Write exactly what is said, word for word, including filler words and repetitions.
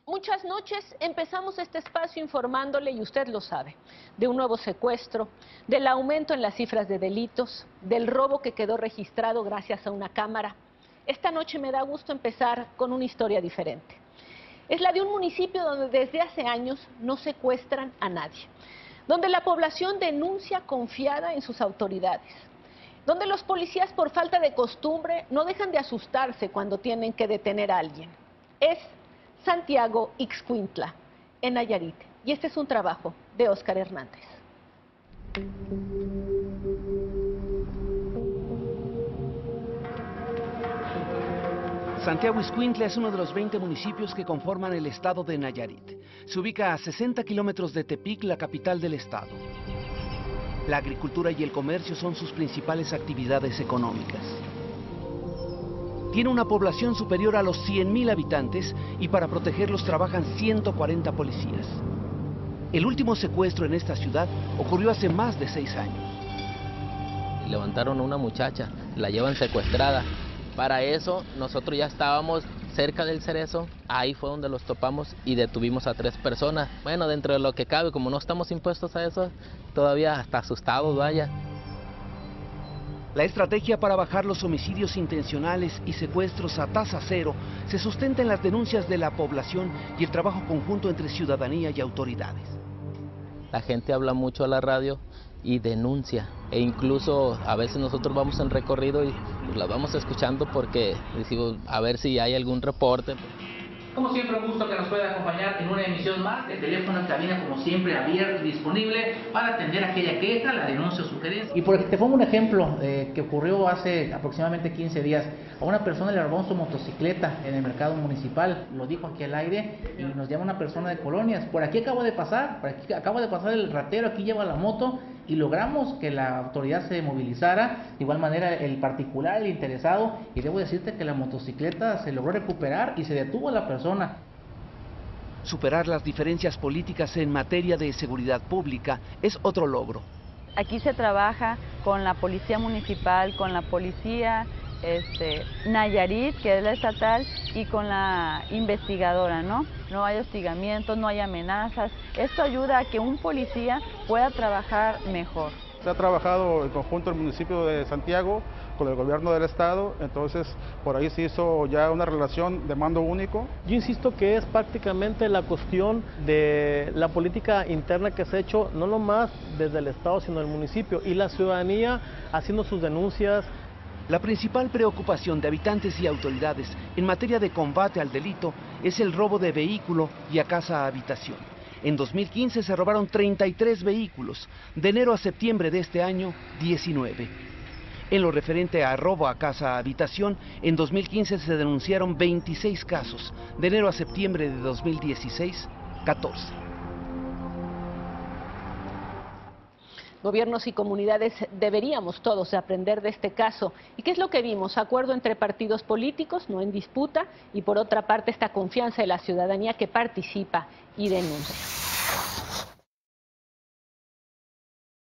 Muchas noches empezamos este espacio informándole, y usted lo sabe, de un nuevo secuestro, del aumento en las cifras de delitos, del robo que quedó registrado gracias a una cámara. Esta noche me da gusto empezar con una historia diferente. Es la de un municipio donde desde hace años no secuestran a nadie, donde la población denuncia confiada en sus autoridades, donde los policías por falta de costumbre no dejan de asustarse cuando tienen que detener a alguien. Es Santiago Ixcuintla, en Nayarit, y este es un trabajo de Óscar Hernández. Santiago Ixcuintla es uno de los veinte municipios que conforman el estado de Nayarit. Se ubica a sesenta kilómetros de Tepic, la capital del estado. La agricultura y el comercio son sus principales actividades económicas. Tiene una población superior a los cien mil habitantes y para protegerlos trabajan ciento cuarenta policías. El último secuestro en esta ciudad ocurrió hace más de seis años. Levantaron a una muchacha, la llevan secuestrada. Para eso nosotros ya estábamos cerca del Cerezo, ahí fue donde los topamos y detuvimos a tres personas. Bueno, dentro de lo que cabe, como no estamos impuestos a eso, todavía hasta asustados, vaya. La estrategia para bajar los homicidios intencionales y secuestros a tasa cero se sustenta en las denuncias de la población y el trabajo conjunto entre ciudadanía y autoridades. La gente habla mucho a la radio y denuncia, e incluso a veces nosotros vamos en recorrido y pues, las vamos escuchando porque decimos a ver si hay algún reporte. Como siempre, un gusto que nos pueda acompañar en una emisión más. El teléfono en cabina, como siempre, abierto y disponible para atender aquella queja, la denuncia o sugerencia. Y por te pongo un ejemplo eh, que ocurrió hace aproximadamente quince días. A una persona le robó su motocicleta en el mercado municipal, lo dijo aquí al aire, y nos llama una persona de Colonias. Por aquí acabo de pasar, por aquí acabo de pasar el ratero, aquí lleva la moto, y logramos que la autoridad se movilizara. De igual manera el particular, el interesado, y debo decirte que la motocicleta se logró recuperar y se detuvo a la persona. Superar las diferencias políticas en materia de seguridad pública es otro logro. Aquí se trabaja con la policía municipal, con la policía este, Nayarit, que es la estatal, y con la investigadora, ¿no? No hay hostigamientos, no hay amenazas. Esto ayuda a que un policía pueda trabajar mejor. Se ha trabajado en conjunto el municipio de Santiago con el gobierno del estado, entonces por ahí se hizo ya una relación de mando único. Yo insisto que es prácticamente la cuestión de la política interna que se ha hecho, no nomás desde el estado, sino el municipio, y la ciudadanía haciendo sus denuncias. La principal preocupación de habitantes y autoridades en materia de combate al delito es el robo de vehículo y a casa-habitación. En dos mil quince se robaron treinta y tres vehículos, de enero a septiembre de este año, diecinueve. En lo referente a robo a casa-habitación, en dos mil quince se denunciaron veintiséis casos, de enero a septiembre de dos mil dieciséis, catorce. Gobiernos y comunidades deberíamos todos aprender de este caso. ¿Y qué es lo que vimos? Acuerdo entre partidos políticos, no en disputa, y por otra parte esta confianza de la ciudadanía que participa y denuncia.